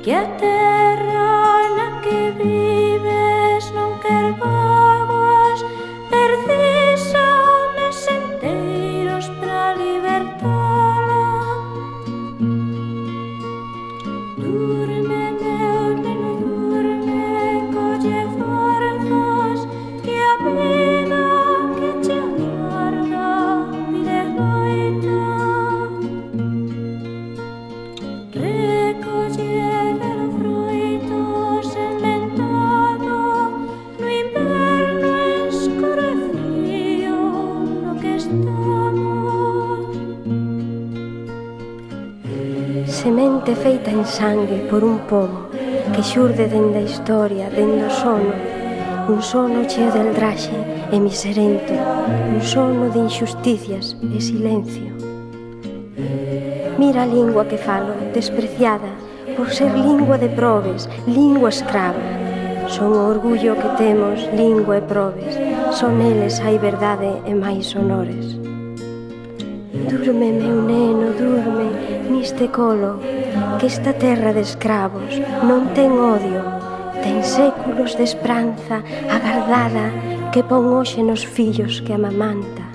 que a terra na que vives non quer vagas, precisa homes enteiros para libertala. Durme, meu neno, durme, colle forzas, que a vida que che aguarda pide loita. Recoller o froito sementado no inverno escuro e frío no que estamos. Semente feita en sangue por un pobo que xurde dende a historia, dende o sono, un sono cheo de eldraxe e miserento, un sono de injusticias e silencio. Mira a lingua que falo, despreciada por ser lingua de probes, lingua escrava. Son o orgullo que temos, lingua e probes, son eles hai verdade e máis honores. Durme, meu neno, durme niste colo, que esta terra de escravos non ten odio, ten séculos de esperanza agardada que pon hoxe nos fillos que amamanta.